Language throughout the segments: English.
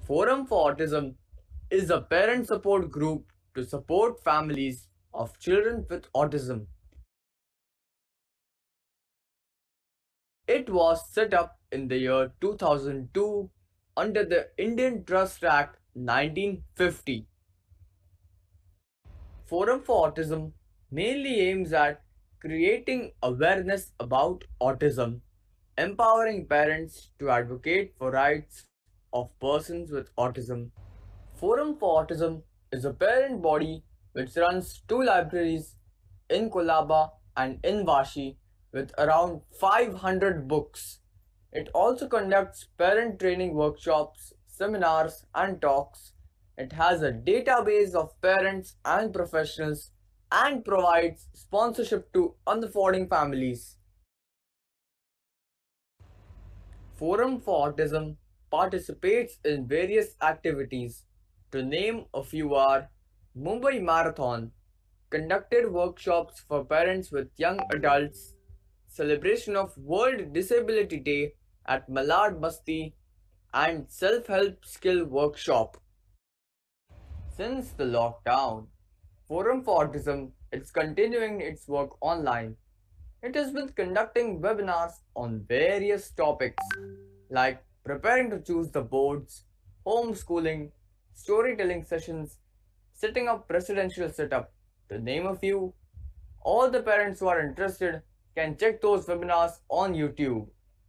Forum for Autism is a parent support group to support families of children with autism. It was set up in the year 2002 under the Indian Trust Act 1950. Forum for Autism mainly aims at creating awareness about autism, empowering parents to advocate for rights of persons with autism. Forum for Autism is a parent body which runs two libraries in Kolaba and in Vashi with around 500 books. It also conducts parent training workshops, seminars, and talks. It has a database of parents and professionals and provides sponsorship to unaffording families. Forum for Autism participates in various activities. To name a few are Mumbai Marathon, conducted workshops for parents with young adults, celebration of World Disability Day at Malad Basti, and self-help skill workshop. Since the lockdown, Forum for Autism is continuing its work online. It has been conducting webinars on various topics like preparing to choose the boards, homeschooling, storytelling sessions, setting up presidential setup, to name a few. All the parents who are interested can check those webinars on YouTube.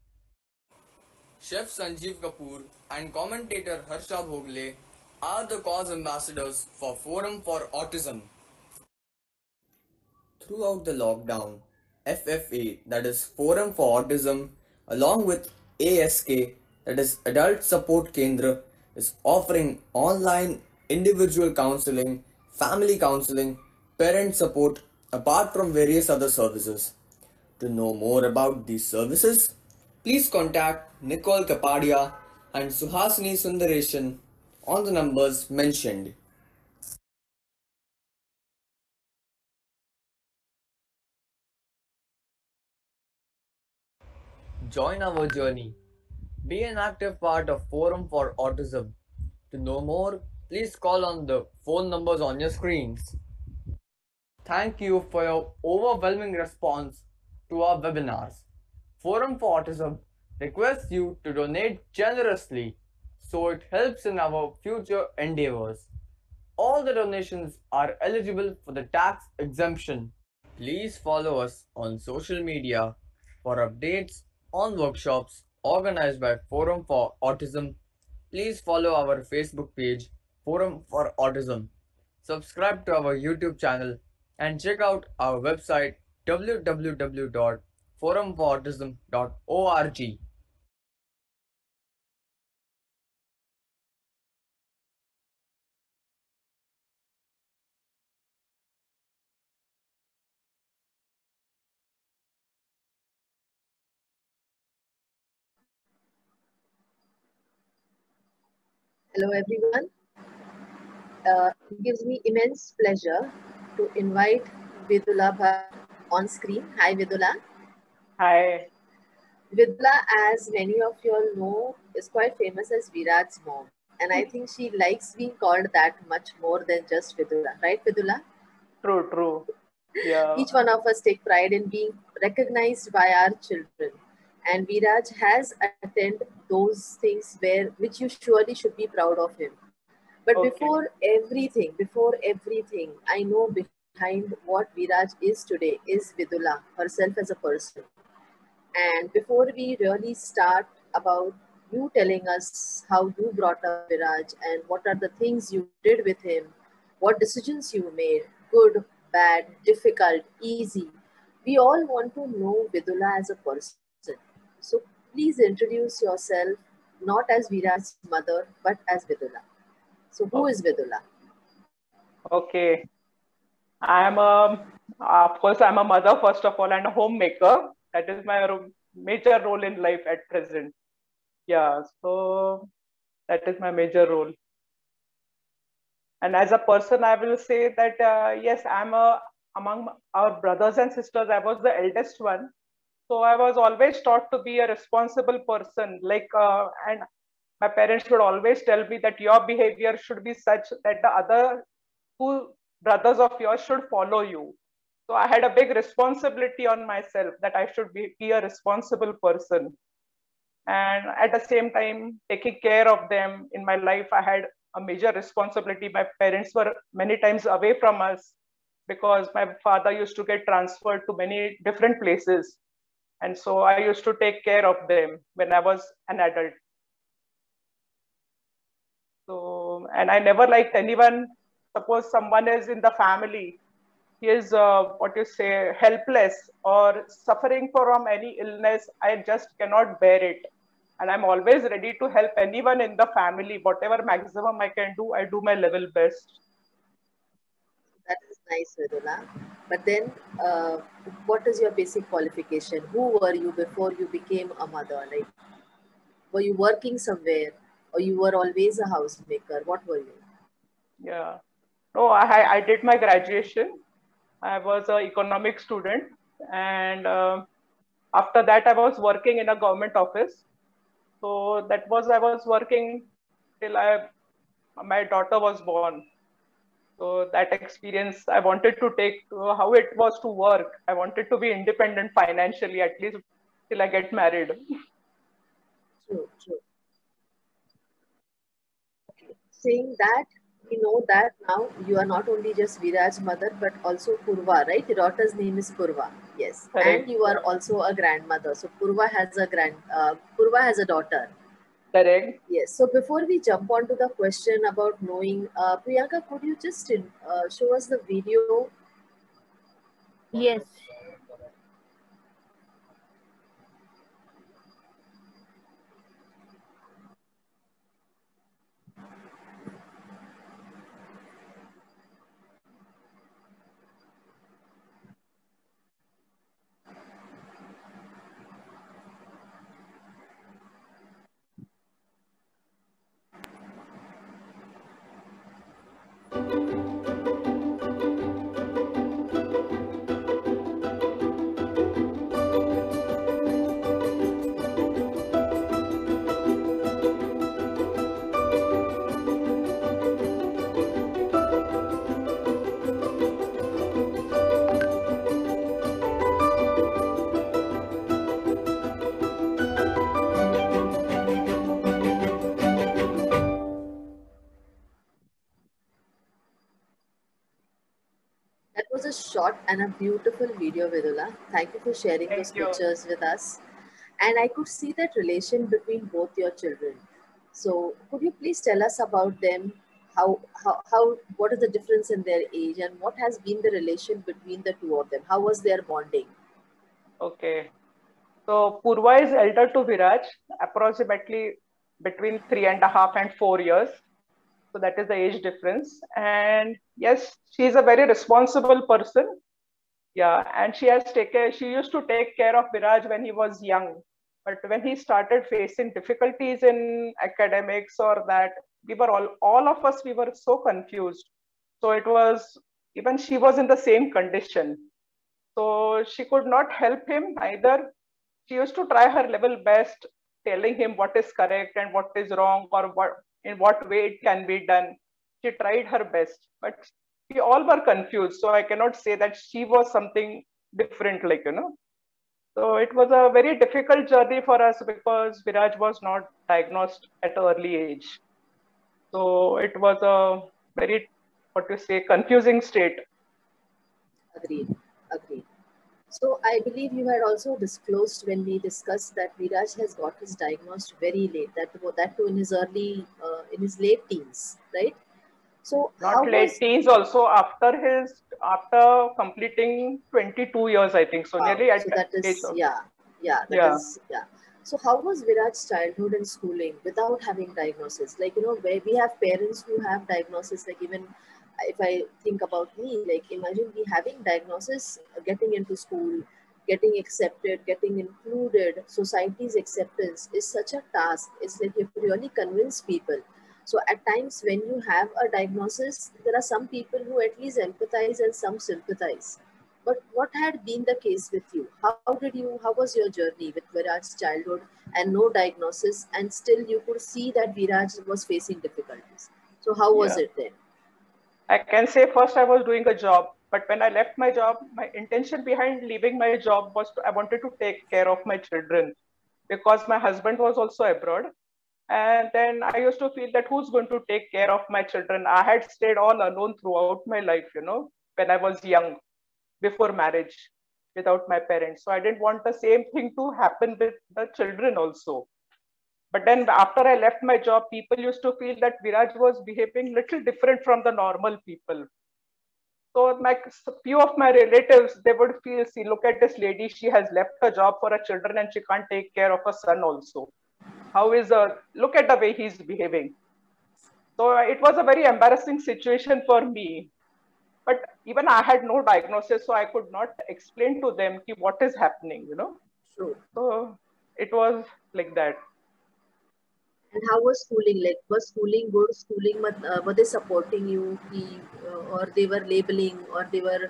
Chef Sanjeev Kapoor and commentator Harsha Bhogle are the cause ambassadors for Forum for Autism. Throughout the lockdown, FFA, that is Forum for Autism, along with ASK, that is Adult Support Kendra, is offering online individual counseling, family counseling, parent support, apart from various other services. To know more about these services, please contact Nicole Kapadia and Suhasini Sundareshan on the numbers mentioned. Join our journey. Be an active part of Forum for Autism. To know more, please call on the phone numbers on your screens. Thank you for your overwhelming response to our webinars. Forum for Autism requests you to donate generously so it helps in our future endeavors. All the donations are eligible for the tax exemption. Please follow us on social media for updates on workshops organized by Forum for Autism. Please follow our Facebook page, Forum for Autism. Subscribe to our YouTube channel and check out our website www.forumforautism.org. Hello, everyone. It gives me immense pleasure to invite Vidula Bhat on screen. Hi, Vidula. Hi. Vidula, as many of you all know, is quite famous as Viraj's mom. And I think she likes being called that much more than just Vidula. Right, Vidula? True, true. Yeah. Each one of us take pride in being recognized by our children. And Viraj has attained those things which you surely should be proud of him. But Okay. before everything, I know behind what Viraj is today is Vidula herself as a person. And before we really start about you telling us how you brought up Viraj and what are the things you did with him, what decisions you made, good, bad, difficult, easy, we all want to know Vidula as a person. So please introduce yourself not as Viraj's mother, but as Vidula. So who is Vidula? Okay. Of course, I'm a mother first of all and a homemaker. That is my major role in life at present. Yeah, so that is my major role. And as a person, I will say that yes, among our brothers and sisters, I was the eldest one. So I was always taught to be a responsible person. And my parents would always tell me that your behavior should be such that the other two brothers of yours should follow you. So I had a big responsibility on myself that I should be a responsible person. And at the same time, taking care of them in my life, I had a major responsibility. My parents were many times away from us because my father used to get transferred to many different places. And so I used to take care of them when I was an adult. So, and I never liked anyone, suppose someone is in the family, he is helpless or suffering from any illness, I just cannot bear it. And I'm always ready to help anyone in the family, whatever maximum I can do, I do my level best. That is nice, Vidula. But then, what is your basic qualification? Who were you before you became a mother? Like, were you working somewhere, or you were always a housemaker? What were you? Yeah. No, I did my graduation. I was an economic student. And after that, I was working in a government office. So that was, I was working till my daughter was born. So that experience I wanted to take how it was to work. I wanted to be independent financially, at least till I get married. True, true. Okay. Saying that, we know that now you are not only just Viraj's mother, but also Poorva, right? Your daughter's name is Poorva. Yes. Correct? And you are also a grandmother. So Poorva has a daughter. Correct. Yes. So before we jump on to the question about knowing, Priyanka, could you just show us the video? Yes. That was a short and a beautiful video, Vidula. Thank you for sharing those Thank you. pictures with us. And I could see that relation between both your children. So could you please tell us about them? What is the difference in their age, and what has been the relation between the two of them? How was their bonding? Okay. So Poorva is elder to Viraj, approximately between 3.5 and 4 years. So that is the age difference. And yes, she is a very responsible person. Yeah, and she used to take care of Viraj when he was young. But when he started facing difficulties in academics or that, we were all of us, we were so confused. So it was, even she was in the same condition. So she could not help him either. She used to try her level best, telling him what is correct and what is wrong, or in what way it can be done. She tried her best, but we all were confused. So I cannot say that she was something different, So it was a very difficult journey for us because Viraj was not diagnosed at an early age. So it was a very, confusing state. Agreed. Agreed. So I believe you had also disclosed when we discussed that Viraj has got his diagnosed very late. That too in in his late teens, right? So Not late teens, also after completing 22 years, I think. So wow. nearly at So that age is of, that is. So how was Viraj's childhood and schooling without having diagnosis? Like, where we have parents who have diagnosis, like even if I think about me, like imagine me having diagnosis, getting into school, getting accepted, getting included, society's acceptance is such a task. It's like you have to really convince people. So at times when you have a diagnosis, there are some people who at least empathize and some sympathize. But what had been the case with you? How was your journey with Viraj's childhood and no diagnosis, and still you could see that Viraj was facing difficulties? So how was Yeah. it then? I can say first I was doing a job, but when I left my job, my intention behind leaving my job was I wanted to take care of my children because my husband was also abroad. And then I used to feel that who's going to take care of my children? I had stayed all alone throughout my life, when I was young, before marriage, without my parents. So I didn't want the same thing to happen with the children also. But then after I left my job, people used to feel that Viraj was behaving little different from the normal people. So few of my relatives, they would feel, see, look at this lady, she has left her job for her children and she can't take care of her son also. Look at the way he's behaving. So it was a very embarrassing situation for me. But even I had no diagnosis, so I could not explain to them what is happening. True. So it was like that. And how was schooling? Like, was schooling good? Were they supporting you, or they were labeling, or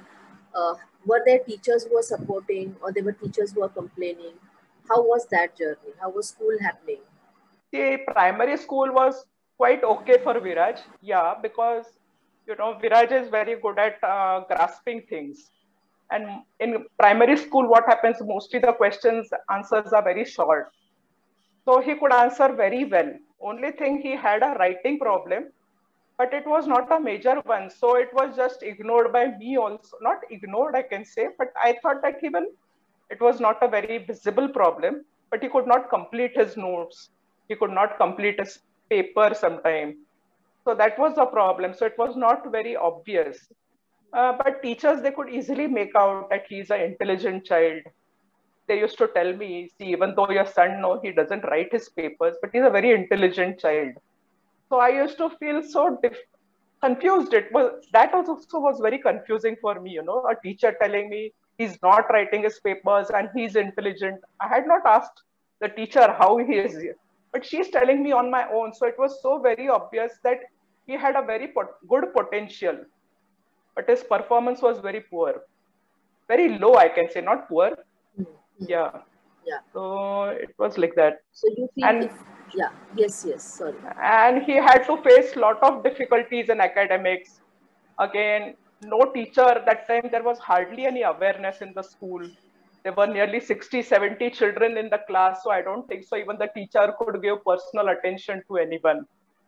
were there teachers who were supporting, or there were teachers who were complaining? How was that journey? How was school happening? The primary school was quite okay for Viraj. Yeah, because, Viraj is very good at grasping things. And in primary school, what happens, mostly the questions, answers are very short. So he could answer very well. Only thing, he had a writing problem, but it was not a major one. So it was just ignored by me also. Not ignored, I can say, but I thought that it was not a very visible problem, but he could not complete his notes. He could not complete his paper sometime. So that was the problem. So it was not very obvious. But teachers, they could easily make out that he's an intelligent child. They used to tell me, see, even though your son, no, he doesn't write his papers, but he's a very intelligent child. So I used to feel so confused. That also was very confusing for me, a teacher telling me he's not writing his papers and he's intelligent. I had not asked the teacher how he is, but she's telling me on my own. So it was so very obvious that he had a very good potential, but his performance was very poor, very low, I can say, not poor. Yeah. Yeah. So it was like that. So you feel And yeah, yes, sorry. And he had to face a lot of difficulties in academics. Again, no teacher, that time there was hardly any awareness in the school. There were nearly 60, 70 children in the class. So I don't think so even the teacher could give personal attention to anyone.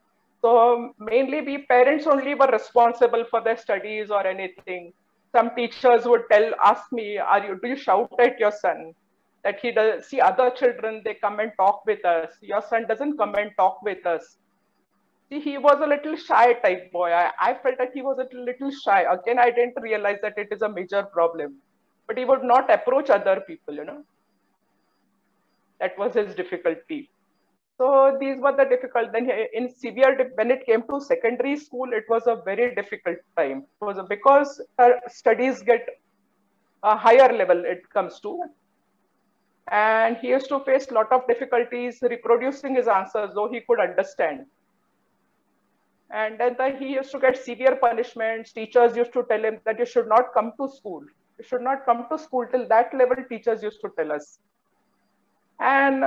So mainly we parents only were responsible for their studies or anything. Some teachers would ask me, do you shout at your son? That he does, see other children, they come and talk with us. Your son doesn't come and talk with us. See, he was a little shy type boy. I felt that he was a little shy. Again, I didn't realize that it is a major problem. But he would not approach other people. That was his difficulty. So these were the difficult. Then in severe, when it came to secondary school, it was a very difficult time. It was because studies get a higher level it comes to. And he used to face a lot of difficulties reproducing his answers, though he could understand. And then he used to get severe punishments. Teachers used to tell him that you should not come to school. You should not come to school. Till that level, teachers used to tell us. And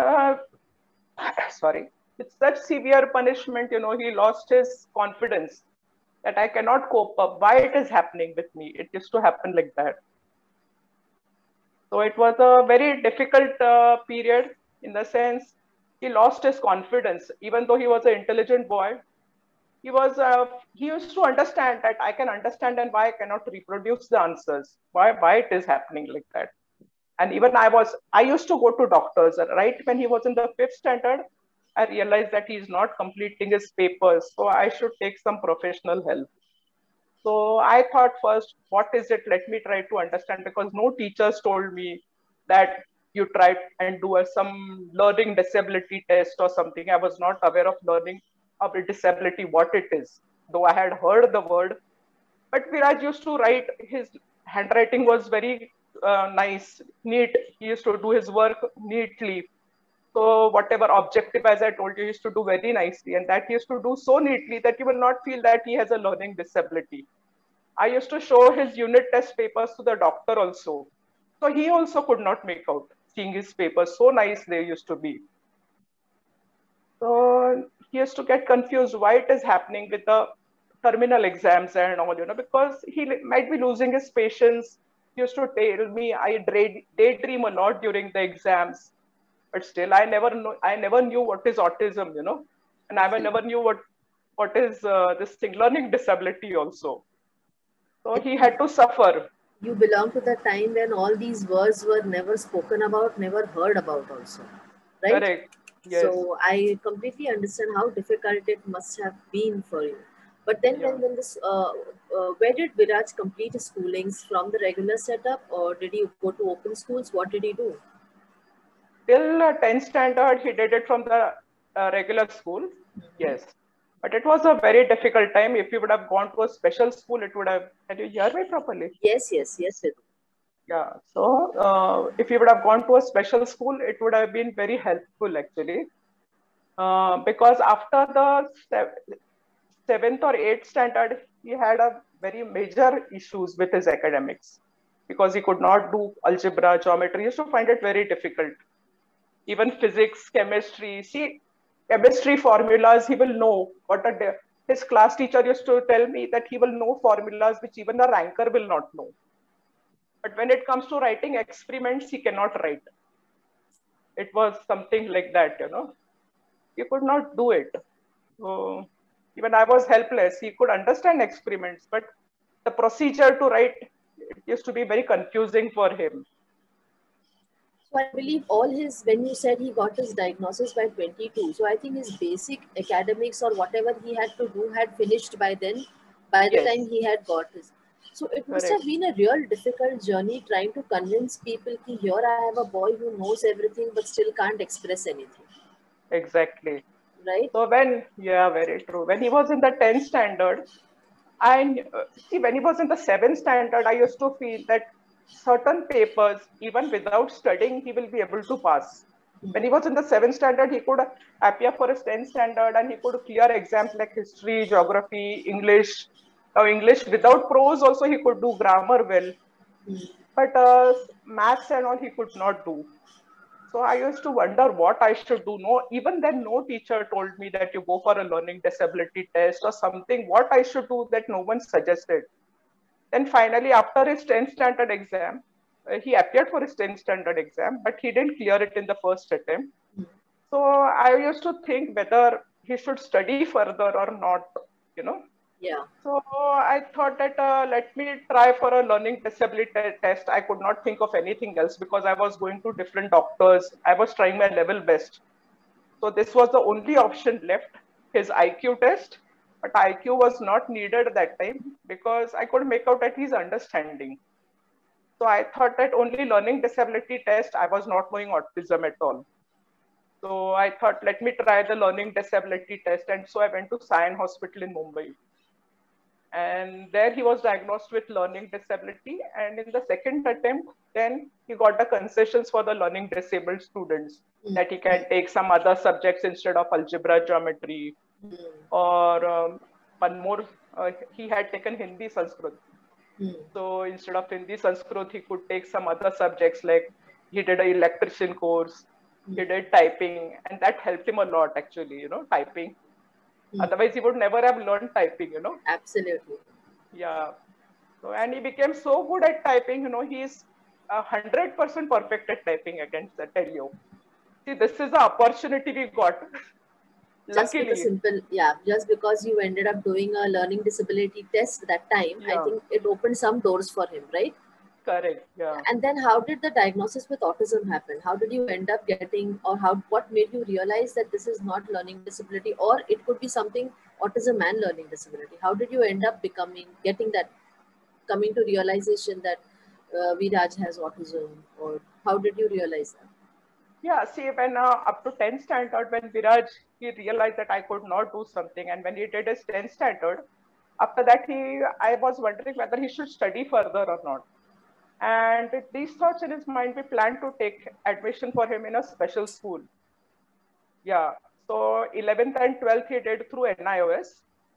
sorry, it's such severe punishment, he lost his confidence that I cannot cope up. Why it is happening with me? It used to happen like that. So it was a very difficult period in the sense he lost his confidence. Even though he was an intelligent boy, he used to understand that I can understand and why I cannot reproduce the answers. Why it is happening like that. And even I used to go to doctors, right? When he was in the 5th standard, I realized that he is not completing his papers. So I should take some professional help. So I thought first, what is it? Let me try to understand, because no teachers told me that you try and do some learning disability test or something. I was not aware of learning of a disability, what it is, though I had heard the word. But Viraj used to write, his handwriting was very nice, neat. He used to do his work neatly. So whatever objective, as I told you, he used to do very nicely. And that he used to do so neatly that you will not feel that he has a learning disability. I used to show his unit test papers to the doctor also. So he also could not make out, seeing his papers. So nice they used to be. So he used to get confused why it is happening with the terminal exams and all, because he might be losing his patience. He used to tell me I daydream a lot during the exams, but still I never knew what is autism, and I never knew what is this thing, learning disability also. So I he think had to suffer. you belong to the time when all these words were never spoken about, never heard about also, right? Correct. Yes. So I completely understand how difficult it must have been for you. But then Yeah. when this, where did Viraj complete his schoolings, from the regular setup, or did he go to open schools? What did he do? Till 10th standard, he did it from the regular school. Yes. But it was a very difficult time. If you would have gone to a special school, it would have. Can you hear me properly? Yes, yes, yes, Vidhu. Yeah. So if you would have gone to a special school, it would have been very helpful actually. Because after the seventh or eighth standard, he had a very major issues with his academics because he could not do algebra, geometry. He used to find it very difficult. Even physics, chemistry. See, chemistry formulas, he will know. His class teacher used to tell me that he will know formulas which even a ranker will not know. But when it comes to writing experiments, he cannot write. It was something like that, He could not do it. So even I was helpless. He could understand experiments, but the procedure to write, it used to be very confusing for him. So I believe all his, when you said he got his diagnosis by 22, so I think his basic academics or whatever he had to do had finished by then, by the Yes, time he had got his. So it must have correct. been a real difficult journey trying to convince people that here I have a boy who knows everything but still can't express anything, Exactly. right? So yeah, very true. When he was in the 10th standard, see, when he was in the 7th standard, I used to feel that certain papers, even without studying, he will be able to pass. When he was in the 7th standard, he could appear for his 10th standard and he could clear exams like history, geography, English. Now, English without prose also he could do grammar well, but maths and all he could not do. So I used to wonder what I should do. No, even then, no teacher told me that you go for a learning disability test or something. What I should do that no one suggested. Then finally, after his 10th standard exam, he appeared for his 10th standard exam, but he didn't clear it in the first attempt. So I used to think whether he should study further or not, you know. Yeah. So I thought that let me try for a learning disability test. I could not think of anything else because I was going to different doctors. I was trying my level best. So this was the only option left, his IQ test. But IQ was not needed at that time because I could make out that he's understanding. So I thought that only learning disability test, I was not knowing autism at all. So I thought, let me try the learning disability test. And so I went to Sawant Hospital in Mumbai. And there he was diagnosed with learning disability. And in the second attempt, then he got the concessions for the learning disabled students that he can take some other subjects instead of algebra, geometry, or one more, he had taken Hindi, Sanskrit. So instead of Hindi, Sanskrit, he could take some other subjects like he did an electrician course, he did typing, and that helped him a lot actually, typing. Otherwise, he would never have learned typing. Absolutely. Yeah. So, and he became so good at typing, he's 100% perfect at typing, I can tell you. See, this is the opportunity we got. Just with a Luckily. simple, yeah, just because you ended up doing a learning disability test that time, I Yeah, think it opened some doors for him, right? correct. Yeah. And then how did the diagnosis with autism happen? How did you end up getting, or how, what made you realize that this is not learning disability, or it could be something autism and learning disability? How did you end up getting that, coming to realization that Viraj has autism, or how did you realize that? Yeah, see, when up to 10th standard, when Viraj, he realized that I could not do something. And when he did his 10th standard, after that, I was wondering whether he should study further or not. And with these thoughts in his mind, we planned to take admission for him in a special school. Yeah. So 11th and 12th he did through NIOS.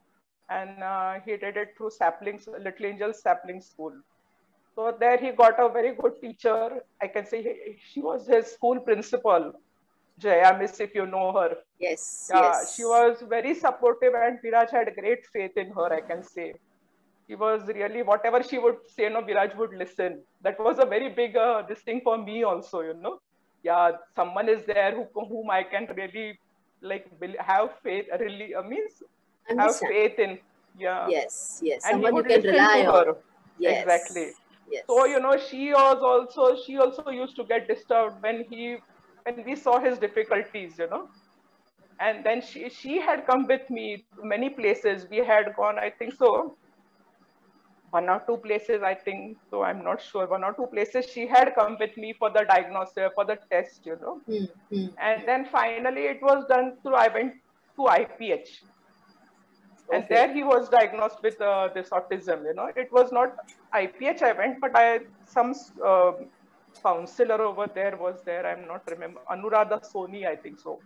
and he did it through Little Angels Sapling School. So there he got a very good teacher. I can say she was his school principal, Jaya Miss, if you know her. Yes, Yeah, yes. she was very supportive, and Viraj had great faith in her, I can say. She was really, whatever she would say, no, Viraj would listen. That was a very big this thing for me also, Yeah, someone is there whom I can really like have faith, really means have Understand. faith in. Yeah. Yes, yes. And he Someone you would can listen to rely on. her. Exactly. Yes, yes. So, she also used to get disturbed when we saw his difficulties. And then she had come with me to many places. We had gone, I think so, one or two places, I think. So I'm not sure. One or two places she had come with me for the diagnosis, for the test. And then finally it was done through, I went to IPH. And Okay. there he was diagnosed with this autism. It was not IPH I went, but some counselor over there was there. I'm not remember. Anuradha Soni, I think so.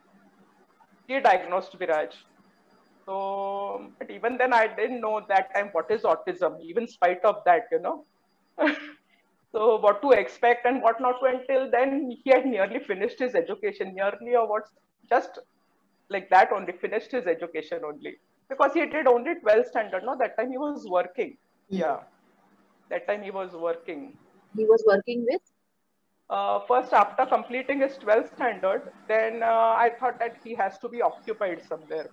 He diagnosed Viraj. So, but even then, I didn't know that time what is autism, even spite of that. So, what to expect and what not to, until then, he had nearly finished his education, nearly or what's just like that only, finished his education only. Because he did only 12th standard, no? That time he was working. Yeah, that time he was working. He was working with? First, after completing his 12th standard, then I thought that he has to be occupied somewhere.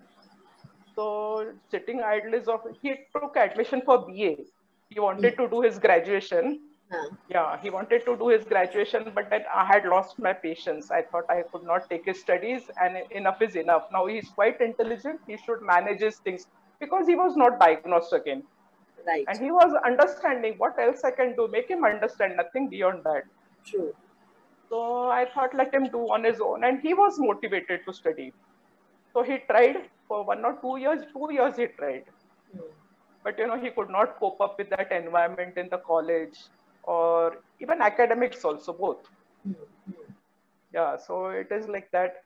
So sitting idle he took admission for BA. He wanted to do his graduation. Yeah, he wanted to do his graduation, but then I had lost my patience. I thought I could not take his studies, and enough is enough. Now he's quite intelligent. He should manage his things because he was not diagnosed again. Right. And he was understanding what else I can do, make him understand, nothing beyond that. True. So I thought let him do on his own, and he was motivated to study. So he tried for 1 or 2 years. 2 years he tried. But he could not cope up with that environment in the college or even academics also, both. Yeah, so it is like that.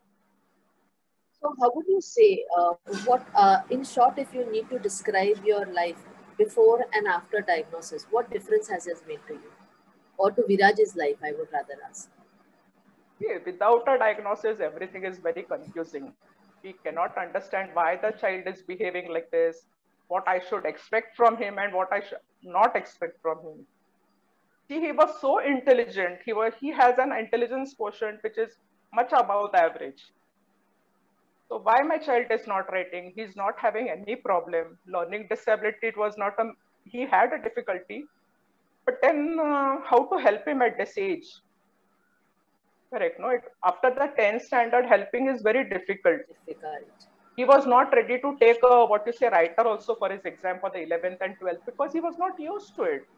So how would you say, in short, if you need to describe your life before and after diagnosis, what difference has it made to you? Or to Viraj's life, I would rather ask. Yeah, without a diagnosis, everything is very confusing. We cannot understand why the child is behaving like this, what I should expect from him and what I should not expect from him. See, he was so intelligent. He has an intelligence quotient which is much above the average. So why my child is not writing? He's not having any problem. Learning disability, it was not he had a difficulty. But then how to help him at this age? Correct. No, after the 10th standard, helping is very difficult. He was not ready to take a, what you say, writer also for his exam for the 11th and 12th because he was not used to it.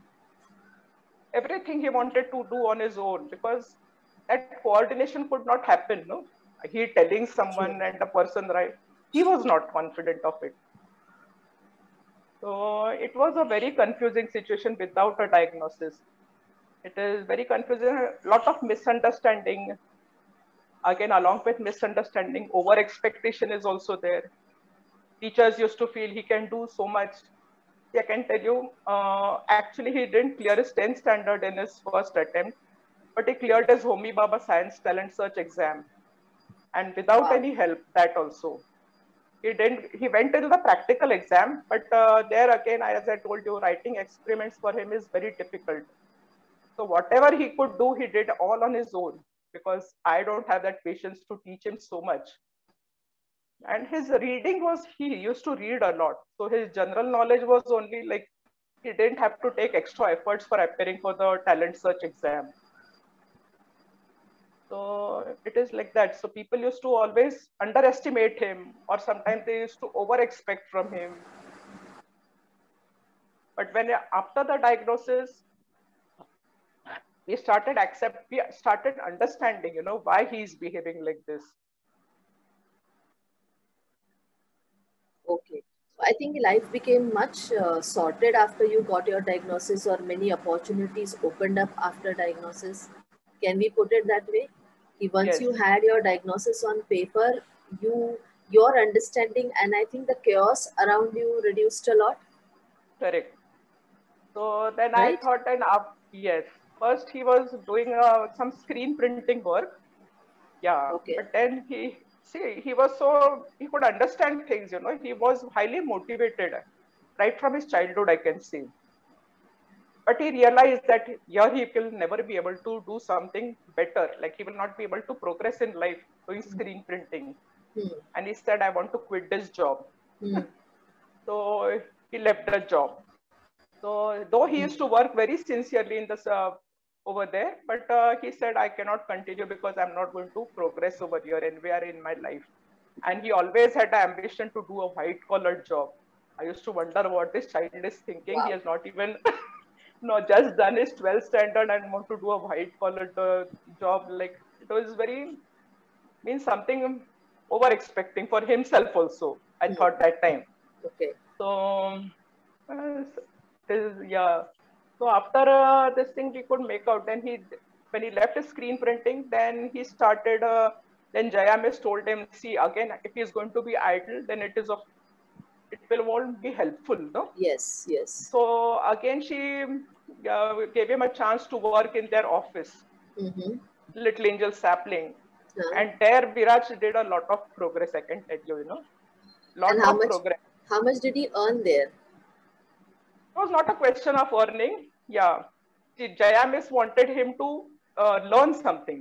Everything he wanted to do on his own because that coordination could not happen. No, he telling someone and the person, right? He was not confident of it. So it was a very confusing situation without a diagnosis. It is very confusing, a lot of misunderstanding. Again, along with misunderstanding, over expectation is also there. Teachers used to feel he can do so much. I can tell you, actually, he didn't clear his 10th standard in his first attempt, but he cleared his Homi Baba Science Talent Search exam. And without any help, that also. He went into the practical exam, but there again, as I told you, writing experiments for him is very difficult. So whatever he could do, he did all on his own because I don't have that patience to teach him so much. And his reading he used to read a lot. So his general knowledge was only like, he didn't have to take extra efforts for appearing for the talent search exam. So it is like that. So people used to always underestimate him, or sometimes they used to over expect from him. But after the diagnosis, we started understanding, why he's behaving like this. Okay. So I think life became much sorted after you got your diagnosis, or many opportunities opened up after diagnosis. Can we put it that way? Once Yes. you had your diagnosis on paper, you your understanding, and I think the chaos around you reduced a lot, Correct. So then I right? thought, yes, first he was doing some screen printing work. Yeah, Okay. but then he was so, he could understand things, he was highly motivated right from his childhood, I can see. But he realized that here he will never be able to do something better. Like he will not be able to progress in life doing screen printing. Hmm. And he said, I want to quit this job. Hmm. So he left the job. So though he used to work very sincerely in this over there, but he said, I cannot continue because I'm not going to progress over here anywhere in my life. And he always had the ambition to do a white collar job. I used to wonder what this child is thinking. He Wow. has not even no, just done his 12th standard and want to do a white collar job. Like it was very, means something over expecting for himself also, I Hmm. thought that time. Okay. So, yeah. So after this thing he could make out, then when he left his screen printing, then he started, then Jayamis told him, see, again, if he's going to be idle, then it will won't be helpful, no? Yes. Yes. So again, she gave him a chance to work in their office, Mm-hmm. Little Angel Sapling. Huh. And there Viraj did a lot of progress, I can tell you, And lot of progress. how much did he earn there? It was not a question of earning. Yeah. See, Jayamis wanted him to learn something.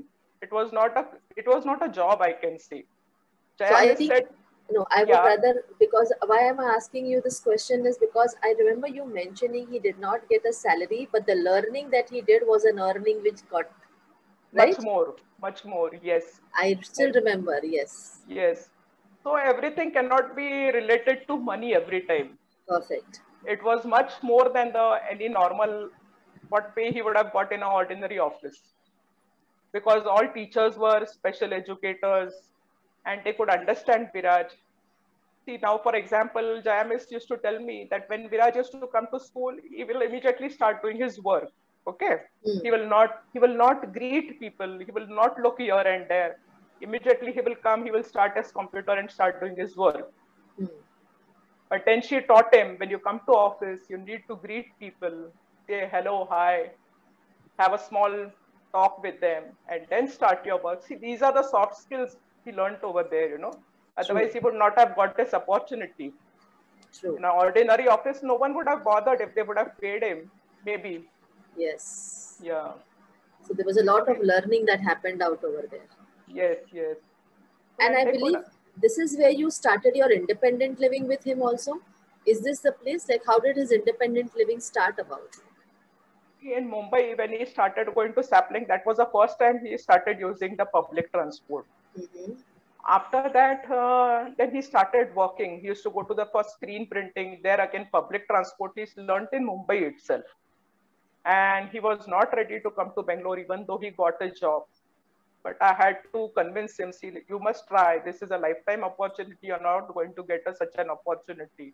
It was not a job, I can say. So I Jayamis think, said, no, I would yeah, rather, because why am I asking you this question is because I remember you mentioning he did not get a salary, but the learning that he did was an earning which got, right? much more. Yes. I still And remember, yes. yes. So everything cannot be related to money every time. Perfect. It was much more than the any normal what pay he would have got in an ordinary office, because all teachers were special educators and they could understand Viraj. See now, for example, Jayamis used to tell me that when Viraj used to come to school, he will immediately start doing his work. Okay, Hmm. he will not greet people. He will not look here and there. Immediately he will come. He will start his computer and start doing his work. Hmm. But then she taught him, when you come to office, you need to greet people, say hello, hi, have a small talk with them, and then start your work. See, these are the soft skills he learned over there. True. Otherwise, he would not have got this opportunity. True. In an ordinary office, no one would have bothered if they would have paid him, maybe. Yes. Yeah. So there was a So, lot of learning that happened out over there. yes, yes. So, And and I they could, believe this is where you started your independent living with him also. Is this the place? Like, how did his independent living start about? in Mumbai, when he started going to Sapling, that was the first time he started using the public transport. Mm-hmm. After that, then he started working. He used to go to the first screen printing. There again, public transport. He's learnt in Mumbai itself. And he was not ready to come to Bangalore, even though he got a job. But I had to convince him, see, you must try. This is a lifetime opportunity. You're not going to get such an opportunity.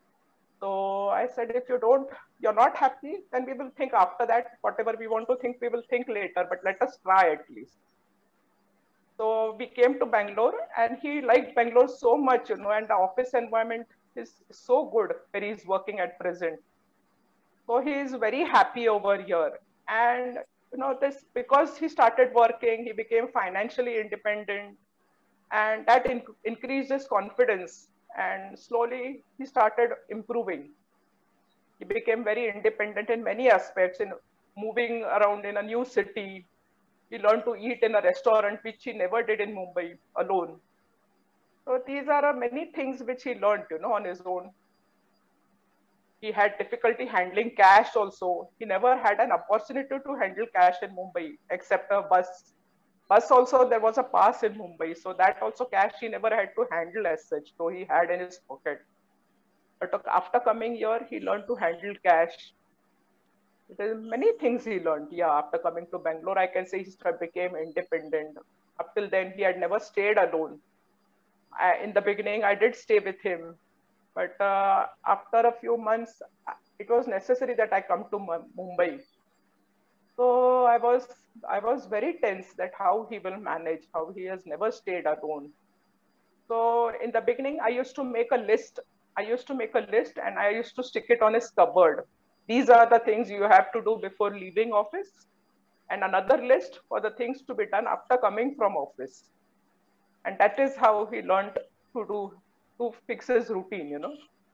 So I said, if you're not happy, then we will think after that. Whatever we want to think, we will think later. But let us try at least. So we came to Bangalore, and he liked Bangalore so much, and the office environment is so good where he's working at present. So he is very happy over here. And this, because he started working, he became financially independent, and that increased his confidence. And slowly he started improving. He became very independent in many aspects, in moving around in a new city. He learned to eat in a restaurant, which he never did in Mumbai alone. So these are many things which he learned, on his own. He had difficulty handling cash also. He never had an opportunity to handle cash in Mumbai, except a bus. Bus also, there was a pass in Mumbai. So that also cash he never had to handle as such, though he had in his pocket. But after coming here, he learned to handle cash. There are many things he learned. Yeah, after coming to Bangalore, I can say he became independent. Up till then, he had never stayed alone. In the beginning, I did stay with him, but after a few months, it was necessary that I come to Mumbai. So I was very tense that how he will manage, how he has never stayed alone. So in the beginning, I used to make a list. And I used to stick it on his cupboard. These are the things you have to do before leaving office, and another list for the things to be done after coming from office. And that is how he learned to fix his routine.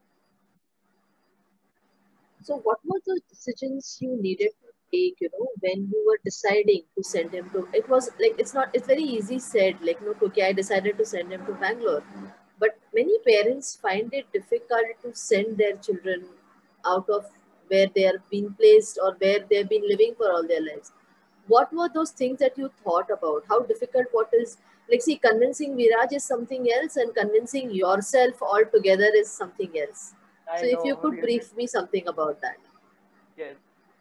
So what were the decisions you needed to take, when you were deciding to send him to, it was like, it's very easy said, like, no, okay, I decided to send him to Bangalore. But many parents find it difficult to send their children out of where they are being placed or where they've been living for all their lives. What were those things that you thought about? How difficult, what is, like, see, convincing Viraj is something else and convincing yourself altogether is something else. I So if you know, could really. brief me something about that. Yes.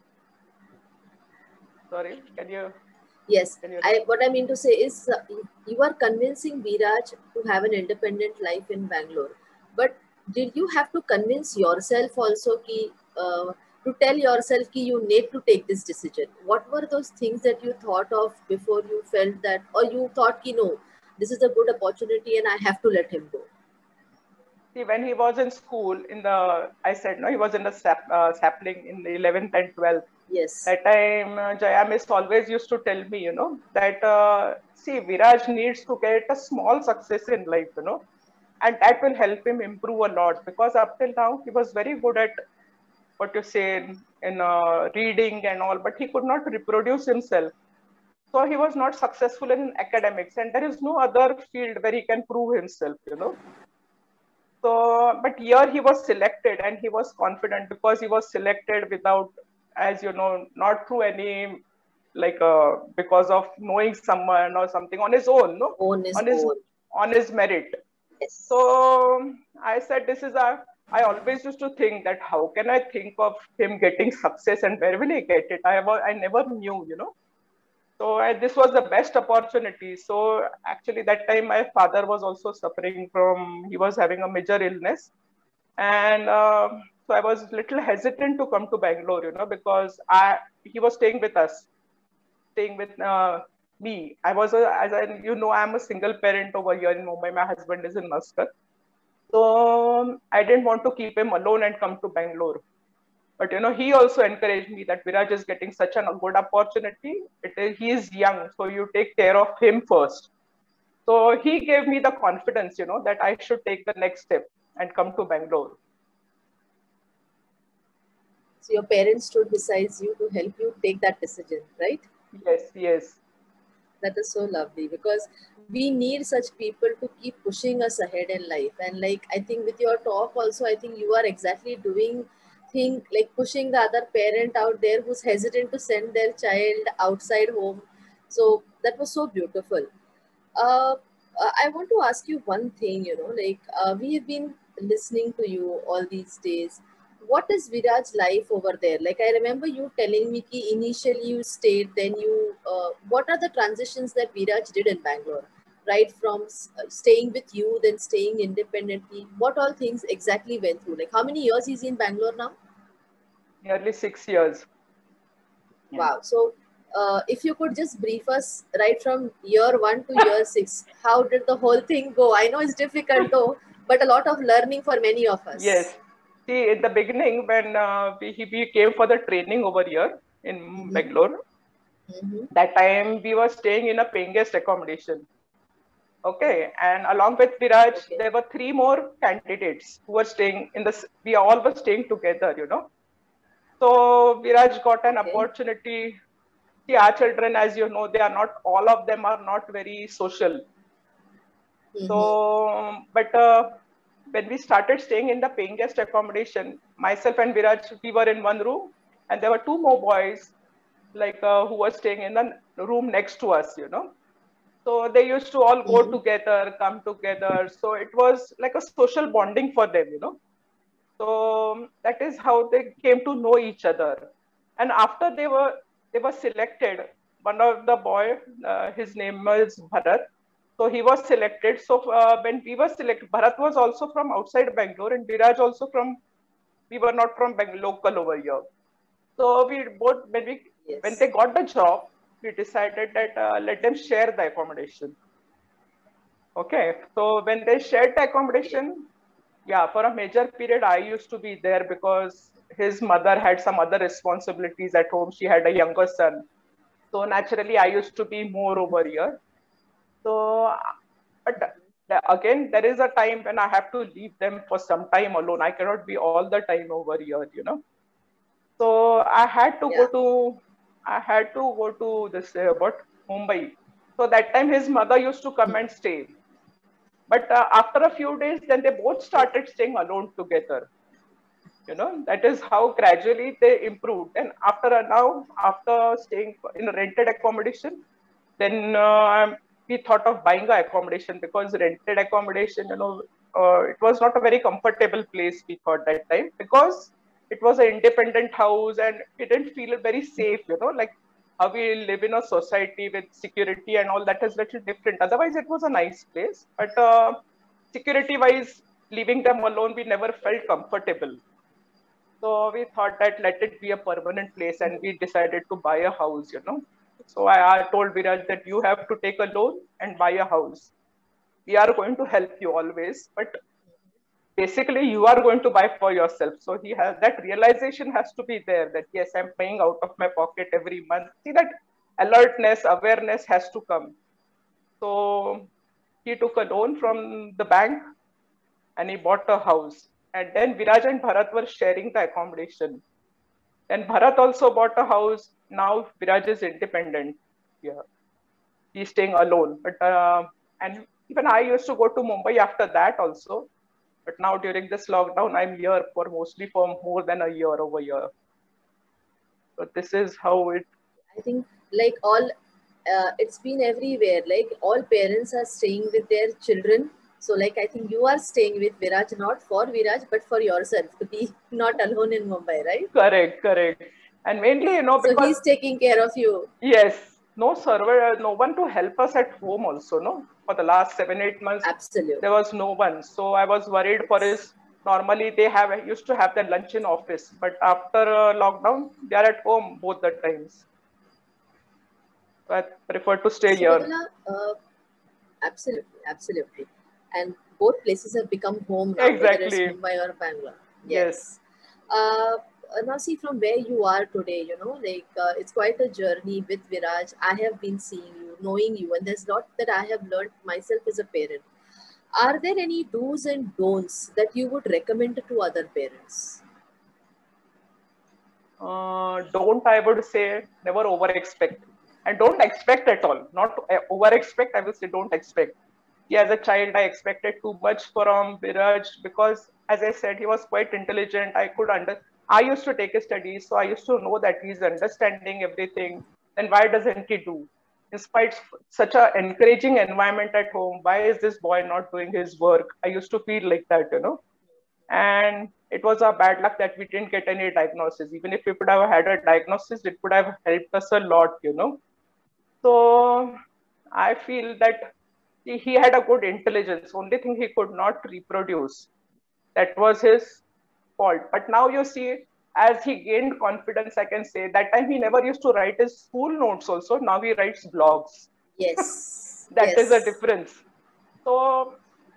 Sorry, Yes, can you what I mean to say is you are convincing Viraj to have an independent life in Bangalore. But did you have to convince yourself also to tell yourself ki you need to take this decision? What were those things that you thought of before you felt that, or you thought ki no, this is a good opportunity and I have to let him go? see, when he was in school, I said, no, he was in the sapling in the 11th and 12th. Yes. That time, Jaya Miss always used to tell me, that, see, Viraj needs to get a small success in life, and that will help him improve a lot, because up till now, he was very good at what you say in reading and all, but he could not reproduce himself. So he was not successful in academics, and there is no other field where he can prove himself. So, but here he was selected and he was confident because he was selected without, as you know, not through any, like, because of knowing someone or something, on his own, no? On his On his, own. on his merit. Yes. So I said, I always used to think that how can I think of him getting success and where will he get it? I never knew. So this was the best opportunity. So actually that time my father was also suffering he was having a major illness. And so I was little hesitant to come to Bangalore, because he was staying with us, staying with me. I'm a single parent over here in Mumbai. My husband is in Muscat. So I didn't want to keep him alone and come to Bangalore. But he also encouraged me that Viraj is getting such a good opportunity. He is young, so you take care of him first. So he gave me the confidence, that I should take the next step and come to Bangalore. So your parents stood beside you to help you take that decision, right? Yes. That is so lovely, because we need such people to keep pushing us ahead in life. And like, I think with your talk also, I think you are exactly doing thing like pushing the other parent out there who's hesitant to send their child outside home. So that was so beautiful. uh, I want to ask you one thing, like, we have been listening to you all these days. What is Viraj's life over there? Like, I remember you telling me ki initially you stayed, then what are the transitions that Viraj did in Bangalore? Right from staying with you, then staying independently. What all things exactly went through? Like, how many years he's in Bangalore now? Nearly 6 years. Wow. So, if you could just brief us right from year 1 to year 6, how did the whole thing go? I know it's difficult though, but a lot of learning for many of us. Yes. See, in the beginning, when we came for the training over here in Mm-hmm. Bangalore, Mm-hmm. that time we were staying in a paying guest accommodation. Okay. And along with Viraj, Okay. there were 3 more candidates who were staying we all were staying together. So Viraj got an Okay. opportunity. See, our children, as you know, all of them are not very social. Mm-hmm. So, but when we started staying in the paying guest accommodation, myself and Viraj, we were in one room, and there were 2 more boys, like, who were staying in the room next to us. So they used to all go Mm-hmm. together, come together. So it was like a social bonding for them. So that is how they came to know each other. And after they were selected, one of the boy, his name is Bharat. So he was selected. So when we were selected, Bharat was also from outside Bangalore, and Viraj also we were not from Bangalore, local over here. So we both, when Yes. they got the job, we decided that let them share the accommodation. Okay, so when they shared the accommodation, yeah, for a major period, I used to be there because his mother had some other responsibilities at home. She had a younger son. So naturally, I used to be more over here. So, but again, there is a time when I have to leave them for some time alone. I cannot be all the time over here, you know. So Yeah. I had to go to this what Mumbai. So that time his mother used to come Hmm. and stay. But after a few days, then they both started staying alone together. You know, that is how gradually they improved. And now, after staying in a rented accommodation, then we thought of buying a accommodation because rented accommodation, it was not a very comfortable place. We thought that time because it was an independent house and we didn't feel it very safe. You know, like how we live in a society with security and all that is little different. Otherwise, it was a nice place, but security wise, leaving them alone, we never felt comfortable. So we thought that let it be a permanent place and we decided to buy a house, you know. So I told Viraj that you have to take a loan and buy a house. We are going to help you always, but basically you are going to buy for yourself. So he has that realization has to be there that yes, I'm paying out of my pocket every month. See that alertness, awareness has to come. So he took a loan from the bank and he bought a house. And then Viraj and Bharat were sharing the accommodation. And Bharat also bought a house. Now Viraj is independent. Yeah, he's staying alone. But and even I used to go to Mumbai after that also. But now during this lockdown, I'm here for mostly for more than a year over here. So this is how it. I think like it's been everywhere. Like all parents are staying with their children. So like I think you are staying with Viraj, not for Viraj, but for yourself to be not alone in Mumbai, right? Correct, correct. And mainly, So because he's taking care of you. yes, no server, no one to help us at home also, no? For the last 7, 8 months, there Absolutely. was no one. So I was worried for his, Yes. normally they have used to have their lunch in office, but after lockdown, they are at home both the times. So I prefer to stay So here. Vidula, absolutely, absolutely. And both places have become home now, whether it's Exactly. Mumbai or Bangalore. Yes. Yes. Now, see from where you are today, it's quite a journey with Viraj. I have been seeing you, knowing you, and there's a lot that I have learned myself as a parent. Are there any do's and don'ts that you would recommend to other parents? Don't, I would say, never over expect. And don't expect at all. Not over expect, I will say don't expect. Yeah, as a child, I expected too much from Viraj because, as I said, he was quite intelligent. I used to take his studies, so I used to know that he's understanding everything. Then why doesn't he do? In spite of such a encouraging environment at home, why is this boy not doing his work? I used to feel like that, you know. And it was a bad luck that we didn't get any diagnosis. Even if we could have had a diagnosis, it would have helped us a lot, you know. So I feel that he had a good intelligence. Only thing he could not reproduce. That was his fault. But now you see, as he gained confidence, I can say that time he never used to write his school notes also. Now he writes blogs. Yes. That is a Yes. difference. So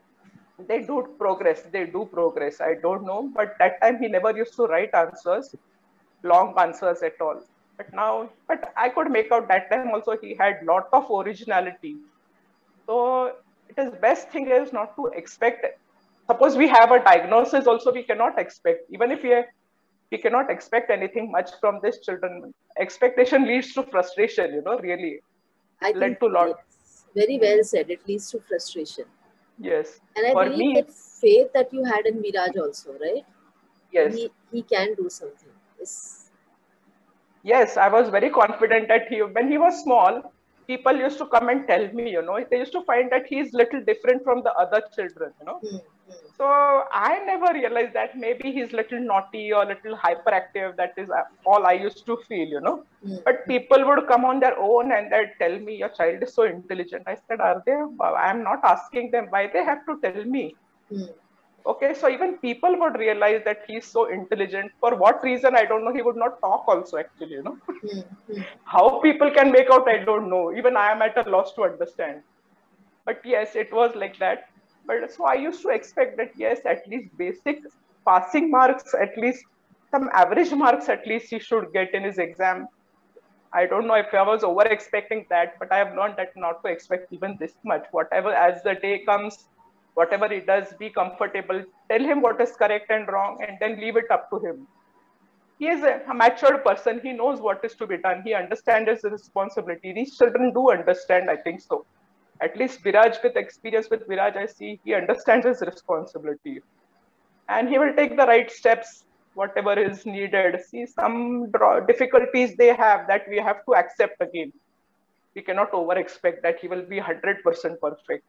they do progress. I don't know, but that time he never used to write answers, long answers at all. But I could make out that time also he had lot of originality. So it is best thing is not to expect. Suppose we have a diagnosis also, we cannot expect. Even if we cannot expect anything much from these children. Expectation leads to frustration, you know, really. It I led think, to lot. yes. Very well said. It leads to frustration. Yes. And I For believe me, that faith that you had in Viraj also, right? That yes. he can do something. Yes. Yes, I was very confident that when he was small, people used to come and tell me, you know, they used to find that he's little different from the other children, you know. Hmm. Hmm. So I never realized that maybe he's little naughty or little hyperactive. That is all I used to feel, you know. Hmm. But people would come on their own and they'd tell me, your child is so intelligent. I said, are they? I'm not asking them why they have to tell me. Hmm. Okay, so even people would realize that he's so intelligent. For what reason, I don't know. He would not talk also, actually, you know. Hmm. Hmm. How people can make out, I don't know. Even I am at a loss to understand. But yes, it was like that. But so I used to expect that yes, at least basic passing marks, at least some average marks, at least he should get in his exam. I don't know if I was over expecting that, but I have learned that not to expect even this much. Whatever as the day comes, whatever he does, be comfortable. Tell him what is correct and wrong, and then leave it up to him. He is a matured person. He knows what is to be done. He understands his responsibility. These children do understand, I think so. At least Viraj, with experience with Viraj, I see he understands his responsibility. And he will take the right steps, whatever is needed. See, some difficulties they have that we have to accept again. We cannot over expect that he will be 100% perfect.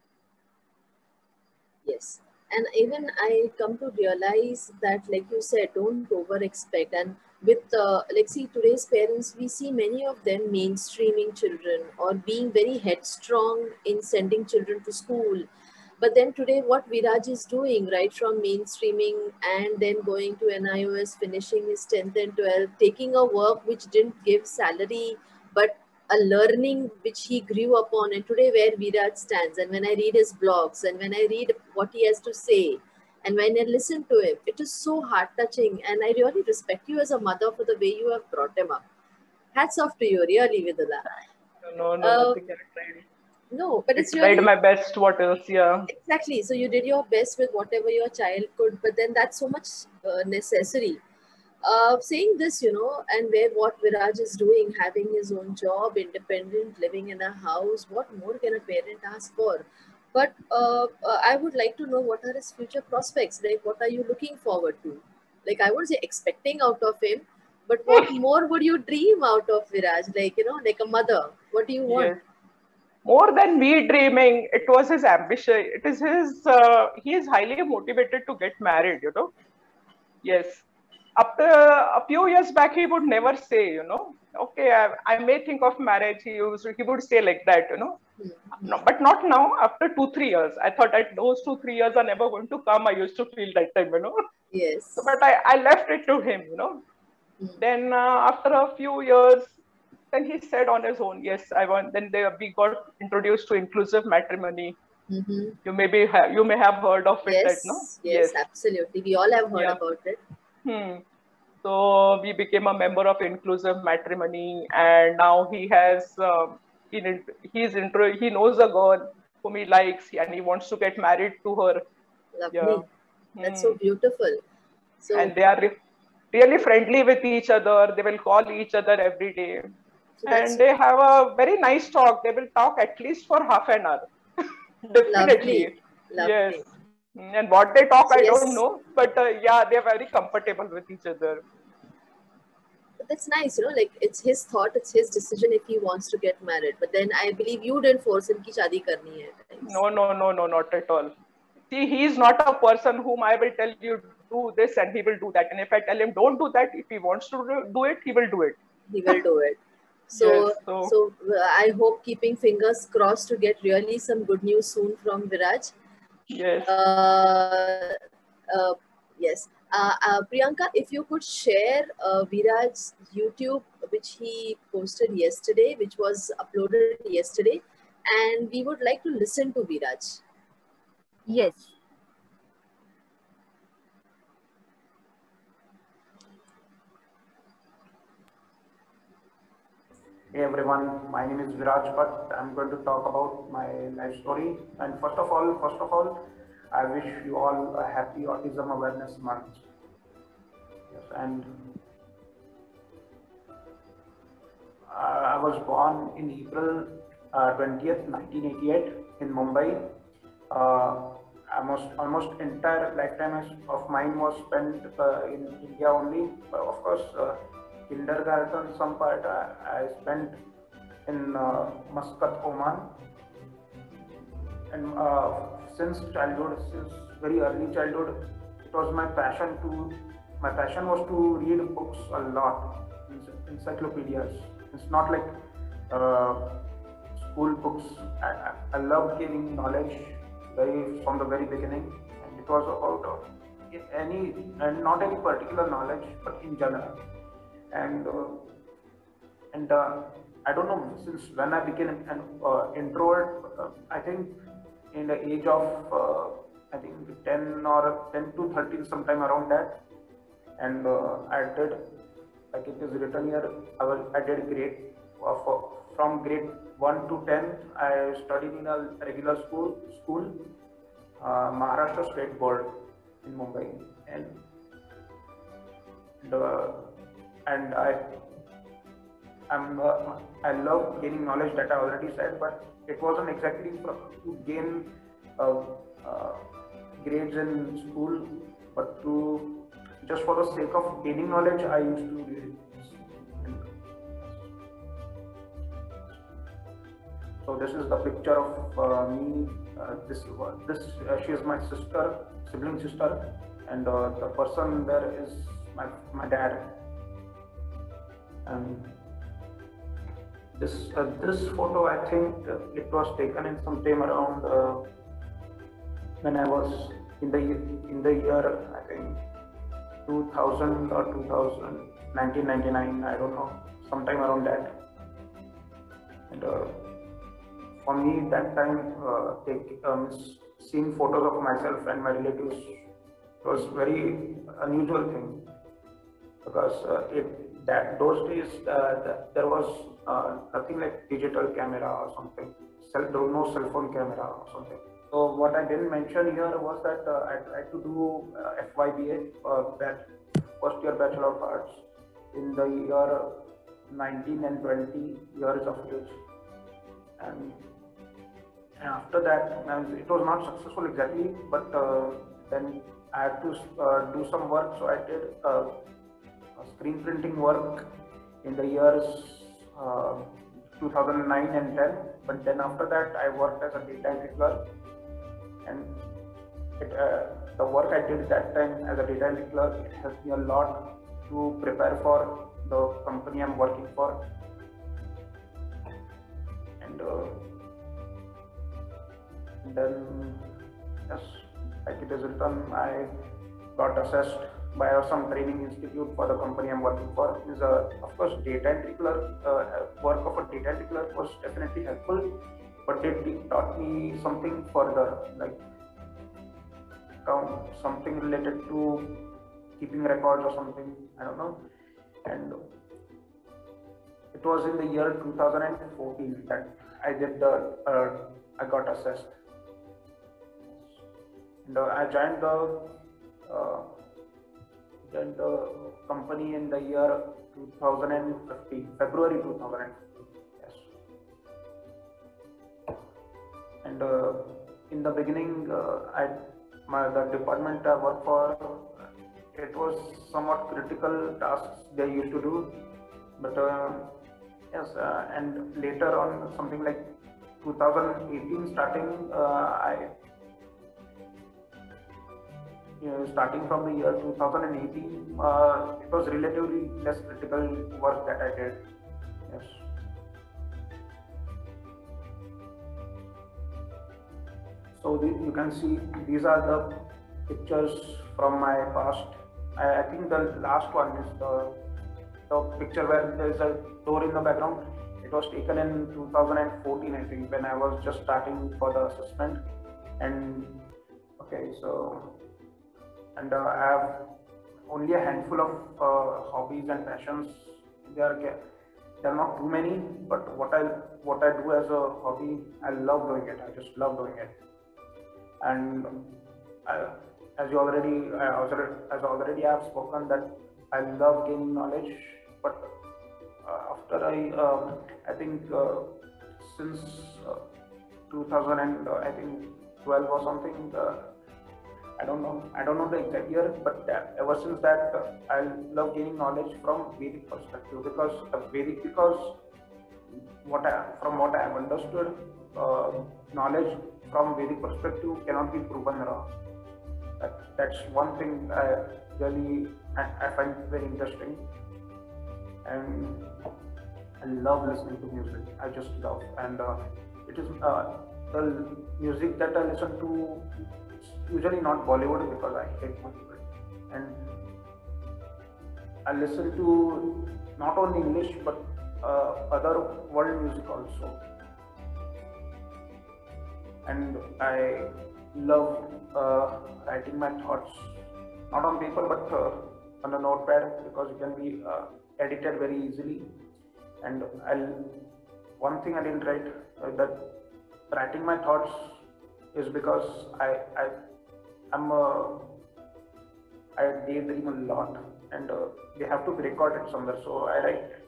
Yes. And even I come to realize that, like you said, don't over expect. And with, like, see, today's parents, we see many of them mainstreaming children or being very headstrong in sending children to school. But then today, what Viraj is doing, right from mainstreaming and then going to NIOS, finishing his 10th and 12th, taking a work which didn't give salary, but a learning which he grew upon, and today where Viraj stands. And when I read his blogs and when I read what he has to say, and when I listen to him, it is so heart touching. And I really respect you as a mother for the way you have brought him up. Hats off to you, really, Vidula. No, no, Uh, nothing. I tried. no, but I it's tried really my best. What else? Yeah. exactly. So you did your best with whatever your child could, but then that's so much necessary. Saying this, and where what Viraj is doing, having his own job, independent, living in a house, what more can a parent ask for? But I would like to know what are his future prospects? Like, what are you looking forward to? Like, I would say expecting out of him, but what more would you dream out of Viraj? Like, like a mother, what do you want? Yes. More than me dreaming, it was his ambition. It is his. He is highly motivated to get married. Yes. After a few years back, he would never say, okay, I may think of marriage. He would say like that. Hmm. No, but not now. After 2 3 years, I thought that those 2 3 years are never going to come. I used to feel that time. So, Yes. but I left it to him. Hmm. Then after a few years, then he said on his own, yes, I want. Then we got introduced to inclusive matrimony. Mm-hmm. You may have heard of it, that no? Yes, Yes, yes, absolutely. We all have heard yeah. about it. Hmm. So we became a member of inclusive matrimony, and now he has he knows a girl whom he likes, and he wants to get married to her. Yeah. Lovely. That's so Hmm. beautiful. So, And they are really friendly with each other. They will call each other every day, so and that's they have a very nice talk. They will talk at least for half an hour. lovely. Definitely. Yes. Lovely. And what they talk, So, I don't yes, know, but yeah, they are very comfortable with each other. but that's nice, like it's his thought, it's his decision if he wants to get married. But then I believe you didn't force him ki shadi karni hai at times. No, no, no, no, not at all. See, he is not a person whom I will tell you do this and he will do that. And if I tell him don't do that, if he wants to do it, he will do it. He will do it. Yes. So, So I hope, keeping fingers crossed, to get really some good news soon from Viraj. yes. Uh, uh, yes. Priyanka, if you could share Viraj's YouTube, which he posted yesterday, which was uploaded yesterday, and we would like to listen to Viraj. Yes. Hey everyone, my name is Viraj Bhat. I'm going to talk about my life story. And first of all, I wish you all a happy Autism Awareness Month. Yes, and I was born in April 20th, 1988 in Mumbai. Uh, almost entire lifetime of mine was spent in India only. But of course, kindergarten, some part I spent in Muscat, Oman. And since childhood, since very early childhood, it was my passion was to read books a lot, encyclopedias. It's not like uh, school books. I loved gaining knowledge from the very beginning, and it was about any, and not any particular knowledge, but in general. And I don't know, since when I became an introvert. I think in the age of I think 10 or 10 to 13, sometime around that. And I did, like it is written here, I did grade from grade 1 to 10. I studied in a regular school, Maharashtra State Board in Mumbai, and and I love gaining knowledge, that I already said, but it wasn't exactly to gain grades in school, but to just for the sake of gaining knowledge, I used to read it. So this is the picture of me. She is my sibling sister, and the person there is my dad. And this photo, I think it was taken in some time around when I was in the year, I think 2000 or 1999, I don't know, sometime around that. And for me, that time, seeing photos of myself and my relatives was very unusual thing, because those days there was nothing like digital camera or something. There was no cell phone camera or something. So what I didn't mention here was that I tried to do FYBA, that first year Bachelor of Arts, in the year 19 and 20 years of age. And after that, it was not successful exactly, but then I had to do some work. So I did screen printing work in the years 2009 and 10. But then after that, I worked as a data entry clerk, and the work I did that time as a data entry clerk, it helped me a lot to prepare for the company I'm working for. And then, yes, like it is written, I got assessed by some training institute for the company I'm working for. Of course, data entry clerk, work of a data entry clerk was definitely helpful, but it taught me something further, like something related to keeping records or something, I don't know. And it was in the year 2014 that I got assessed. And I joined the company in the year 2015, February 2015. Yes. And in the beginning, the department I worked for, it was somewhat critical tasks they used to do, but yes, and later on, something like 2018 starting, starting from the year 2018, it was relatively less critical work that I did. Yes. So you can see these are the pictures from my past. I think the last one is the picture where there is a door in the background. It was taken in 2014, I think, when I was just starting for the assessment. And okay, so, and I have only a handful of hobbies and passions. There are not too many, but what I do as a hobby, I love doing it. I just love doing it. And as already have spoken, that I love gaining knowledge, but after I think since 2000 and I think 12 or something, I don't know the exact year, but ever since that, I love gaining knowledge from Vedic perspective, because from what I have understood, knowledge from Vedic perspective cannot be proven wrong. That's one thing I find very interesting, and I love listening to music. I just love, and it is the music that I listen to, usually not Bollywood, because I hate Bollywood, and I listen to not only English but other world music also. and I love writing my thoughts, not on paper but on a notepad, because it can be edited very easily. And one thing I didn't write, that writing my thoughts is because I daydream a lot, and they have to be recorded somewhere, so I write it.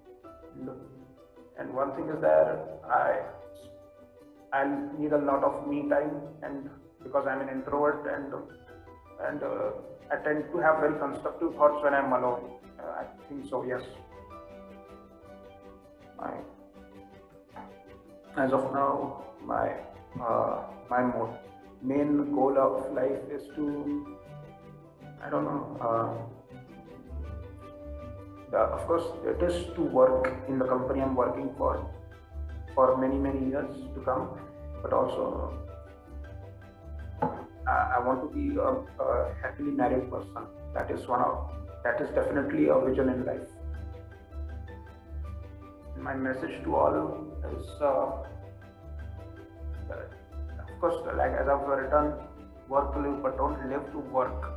And one thing is that I need a lot of me time, and because I'm an introvert, and I tend to have very constructive thoughts when I'm alone. I think so. Yes. As of now, my main goal of life is to, I don't know. Of course, it is to work in the company I'm working for many years to come, but also I want to be a happily married person. That is definitely a vision in life. My message to all is, of course, like as I've written, work to live, but don't live to work.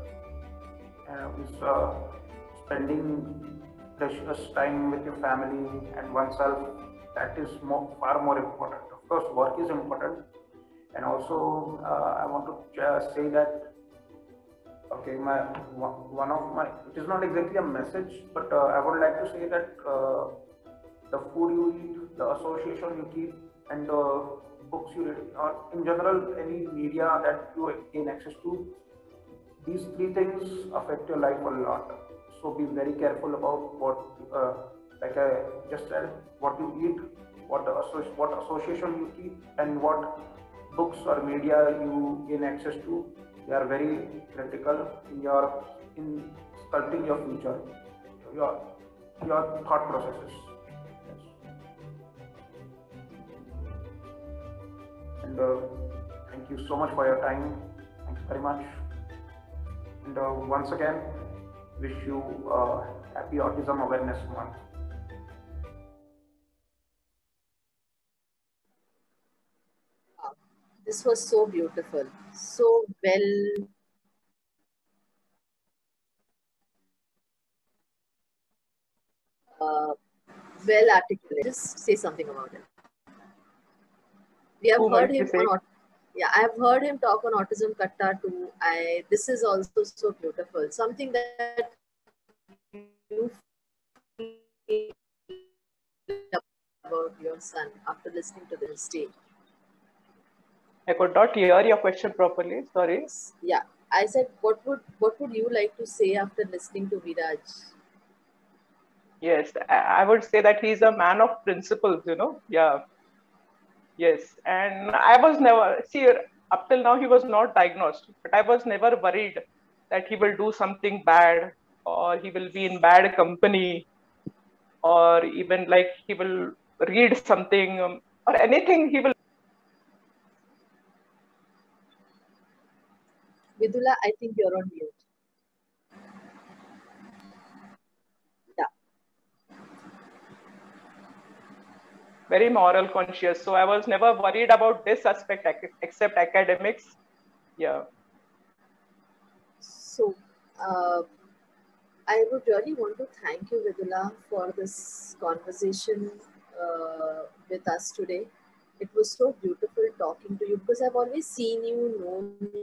Spending precious time with your family and oneself, that is far more important. Of course, work is important, and also I want to say that, okay, it is not exactly a message, but I would like to say that the food you eat, the association you keep, and the books you read, or in general any media that you gain access to, these three things affect your life a lot. So be very careful about what, like I just said, what you eat, what association you keep, and what books or media you gain access to. They are very critical in sculpting your future, your thought processes. And thank you so much for your time. Thank you very much. And once again, wish you happy Autism Awareness Month. This was so beautiful, so well articulated. Just say something about it. We have heard him on, I have heard him talk on Autism Katta too. This is also so beautiful. Something that you feel about your son after listening to this stage. I could not hear your question properly. Sorry. Yeah, I said, what would you like to say after listening to Viraj? Yes, I would say that he's a man of principles. Yeah. Yes, and I was never, up till now he was not diagnosed, but I was never worried that he will do something bad, or he will be in bad company, or even like he will read something or anything he will. Vidula, I think you're on mute. Yeah. Very moral conscious. So I was never worried about this aspect except academics. Yeah. So I would really want to thank you, Vidula, for this conversation with us today. It was so beautiful talking to you, because I've always seen you, known you,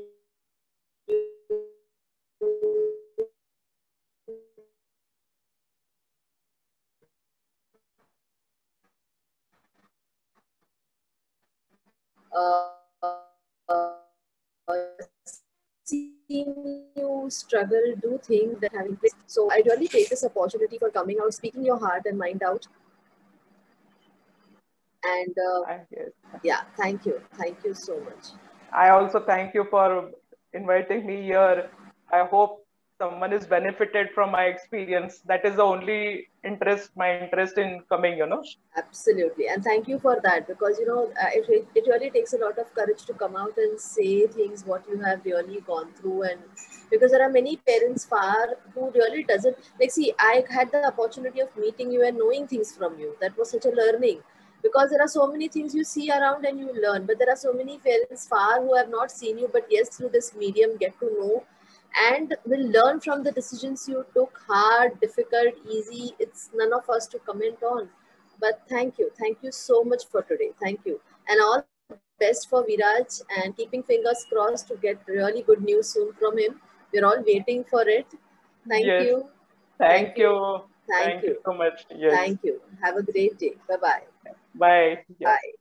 seen you struggle, do things that having. So I really take this opportunity for coming out, speaking your heart and mind out. And Yes. yeah, thank you so much. I also thank you for inviting me here. I hope someone is benefited from my experience. That is the only my interest in coming, Absolutely. And thank you for that, because it really takes a lot of courage to come out and say things what you have really gone through. And because there are many parents who really doesn't, like, see, I had the opportunity of meeting you and knowing things from you. That was such a learning. because there are so many things you see around and you learn, but there are so many parents far who have not seen you, but yes, through this medium get to know and will learn from the decisions you took, hard, difficult, easy. It's none of us to comment on. But thank you so much for today. Thank you. And all the best for Viraj, and keeping fingers crossed to get really good news soon from him. We're all waiting for it. Thank Yes. you. Thank Thank you. you. Thank Thank you you. so much. Yes. Thank you. Have a great day. Bye-bye. Bye. Yeah. Bye.